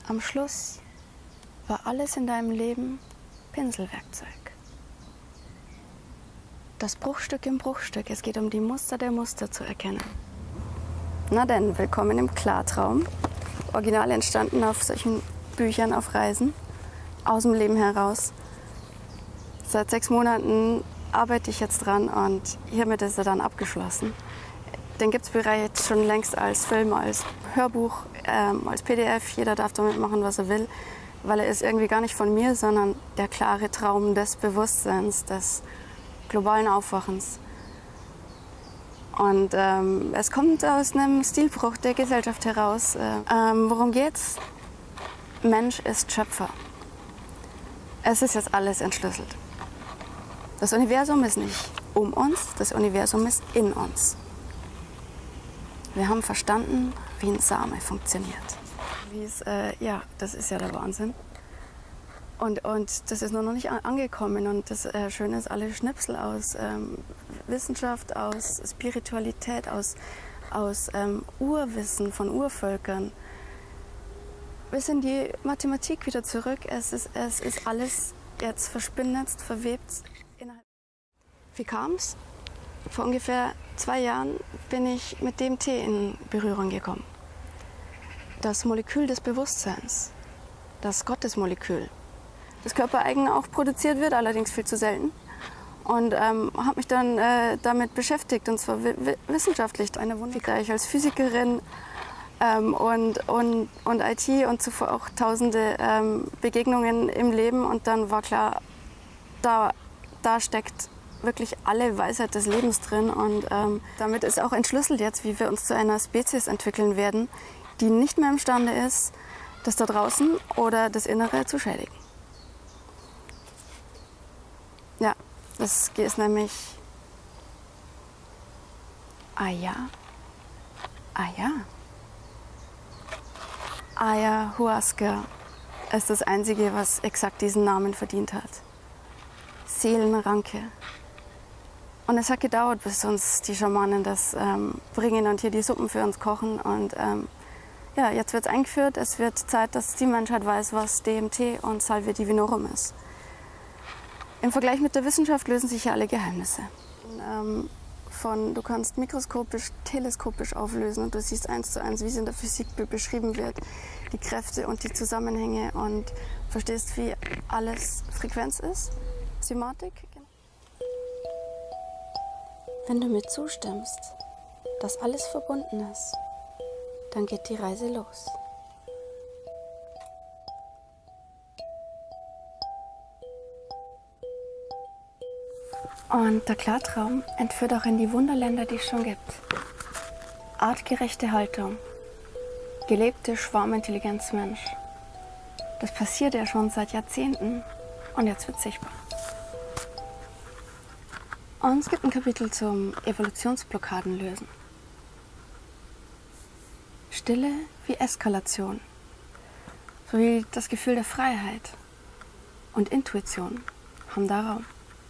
Am Schluss war alles in deinem Leben Pinselwerkzeug. Das Bruchstück im Bruchstück, es geht um die Muster der Muster zu erkennen. Na denn, willkommen im Klartraum. Original entstanden auf solchen Büchern, auf Reisen, aus dem Leben heraus. Seit 6 Monaten arbeite ich jetzt dran und hiermit ist er dann abgeschlossen. Den gibt es bereits schon längst als Film, als Hörbuch, als PDF. Jeder darf damit machen, was er will, weil er ist irgendwie gar nicht von mir, sondern der klare Traum des Bewusstseins, des globalen Aufwachens. Und es kommt aus einem Stilbruch der Gesellschaft heraus. Worum geht's? Mensch ist Schöpfer. Es ist jetzt alles entschlüsselt. Das Universum ist nicht um uns, das Universum ist in uns. Wir haben verstanden, wie ein Same funktioniert. Ja, das ist ja der Wahnsinn. Und das ist noch nicht angekommen. Und das Schöne ist, alle Schnipsel aus Wissenschaft, aus Spiritualität, aus Urwissen von Urvölkern, bis in die Mathematik wieder zurück. Es ist alles jetzt verspinnet, verwebt. Wie kam es? Vor ungefähr 2 Jahren bin ich mit DMT in Berührung gekommen. Das Molekül des Bewusstseins, das Gottesmolekül, das körpereigen auch produziert wird, allerdings viel zu selten. Und habe mich dann damit beschäftigt, und zwar wissenschaftlich. Eine Wunder, da ich als Physikerin und IT und zuvor auch tausende Begegnungen im Leben. Und dann war klar, da steckt wirklich alle Weisheit des Lebens drin. Und damit ist auch entschlüsselt jetzt, wie wir uns zu einer Spezies entwickeln werden, die nicht mehr imstande ist, das da draußen oder das Innere zu schädigen. Ja, das ist nämlich Ayahuasca ist das Einzige, was exakt diesen Namen verdient hat. Seelenranke. Und es hat gedauert, bis uns die Schamanen das bringen und hier die Suppen für uns kochen. Und ja, jetzt wird es eingeführt. Es wird Zeit, dass die Menschheit weiß, was DMT und Salvia divinorum ist. Im Vergleich mit der Wissenschaft lösen sich ja alle Geheimnisse. Du kannst mikroskopisch, teleskopisch auflösen und du siehst 1:1, wie es in der Physik beschrieben wird, die Kräfte und die Zusammenhänge und verstehst, wie alles Frequenz ist, Cymatik. Wenn du mir zustimmst, dass alles verbunden ist, dann geht die Reise los. Und der Klartraum entführt auch in die Wunderländer, die es schon gibt. Artgerechte Haltung, gelebte Schwarmintelligenz Mensch. Das passiert ja schon seit Jahrzehnten und jetzt wird es sichtbar. Und es gibt ein Kapitel zum Evolutionsblockaden lösen. Stille wie Eskalation, sowie das Gefühl der Freiheit und Intuition haben da Raum.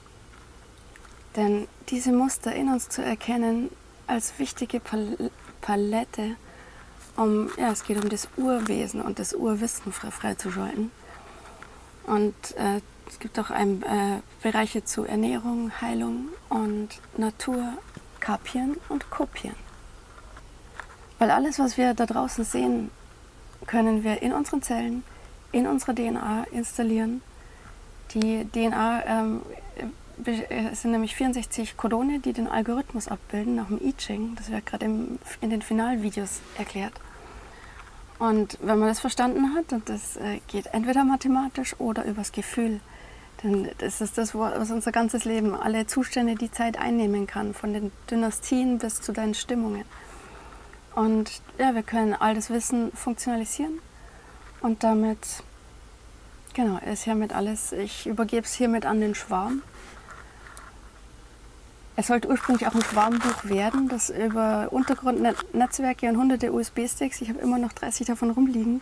Denn diese Muster in uns zu erkennen als wichtige Palette, es geht um das Urwesen und das Urwissen freizuschalten. Und es gibt auch Bereiche zu Ernährung, Heilung und Natur, Kapieren und Kopieren. Weil alles, was wir da draußen sehen, können wir in unseren Zellen, in unserer DNA installieren. Die DNA es sind nämlich 64 Codone, die den Algorithmus abbilden, nach dem I Ching. Das wird gerade in den Finalvideos erklärt. Und wenn man das verstanden hat, und das geht entweder mathematisch oder übers Gefühl, denn das ist das, was unser ganzes Leben, alle Zustände, die Zeit einnehmen kann, von den Dynastien bis zu deinen Stimmungen. Und ja, wir können all das Wissen funktionalisieren und damit, genau, ist hiermit alles, ich übergebe es hiermit an den Schwarm. Es sollte ursprünglich auch ein Schwarmbuch werden, das über Untergrundnetzwerke und hunderte USB-Sticks, ich habe immer noch 30 davon rumliegen,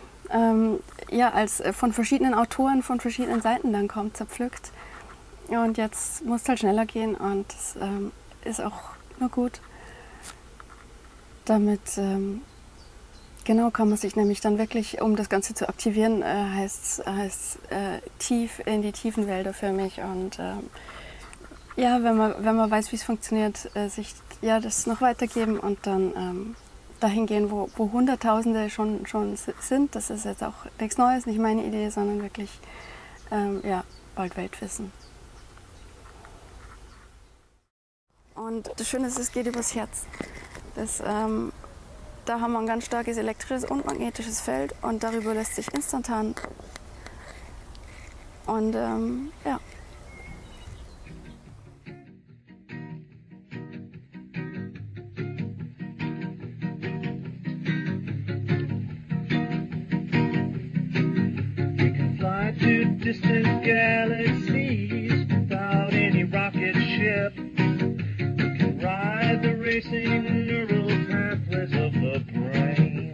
von verschiedenen Autoren, von verschiedenen Seiten dann kommt, zerpflückt. Und jetzt muss es halt schneller gehen und das ist auch nur gut, damit genau kann man sich nämlich dann wirklich, um das Ganze zu aktivieren, heißt tief in die tiefen Wälder für mich. Und ja, wenn man weiß, wie es funktioniert, sich das noch weitergeben und dann dahin gehen, wo Hunderttausende schon sind. Das ist jetzt auch nichts Neues, nicht meine Idee, sondern wirklich bald Weltwissen. Und das Schöne ist, es geht übers Herz. Da haben wir ein ganz starkes elektrisches und magnetisches Feld und darüber lässt sich instantan. Und ja. Fly to distant galaxies without any rocket ship. We can ride the racing neural pathways of the brain.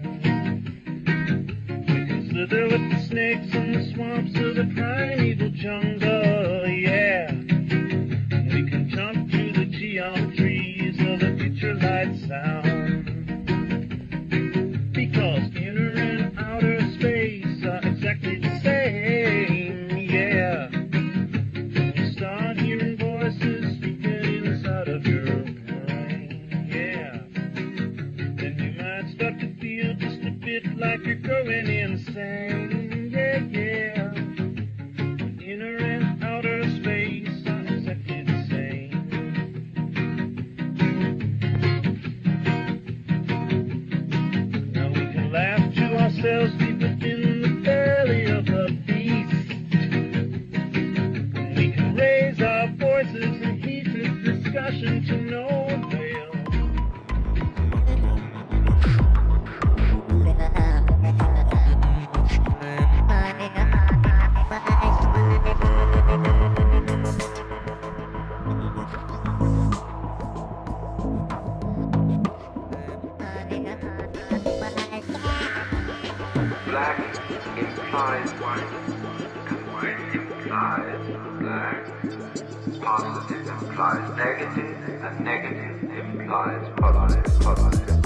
We can slither with the snakes in the swamps of the primeval jungle, yeah. We can jump through the geometries of the future light sound. Because inner and outer space are exactly the same, yeah. When you start hearing voices speaking inside of your brain, yeah, then you might start to feel just a bit like you're going insane, yeah, yeah. Inner and outer space are exactly the same. Now we can laugh to ourselves deep within the belly of the beast. We can raise our voices in heated discussion to no avail. Black implies white, and white implies black. Positive implies negative, and negative implies positive.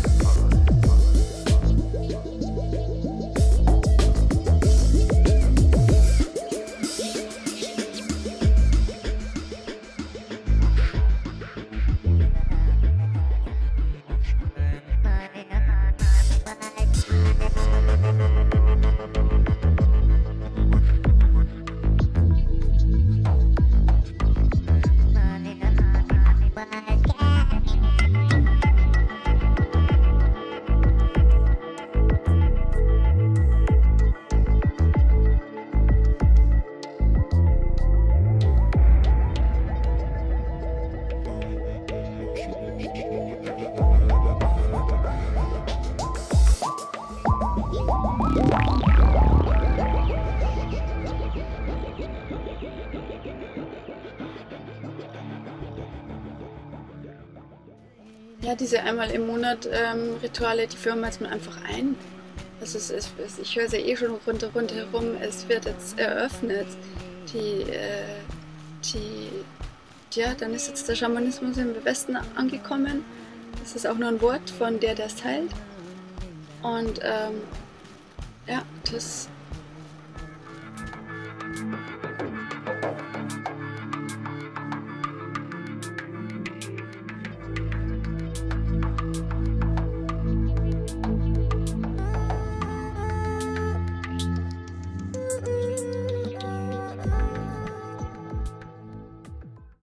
Ja, diese einmal im Monat Rituale, die führen wir jetzt mal einfach ein. Also ich höre sie schon rundherum, es wird jetzt eröffnet. Dann ist jetzt der Schamanismus im Westen angekommen. Das ist auch nur ein Wort von der es teilt. Und das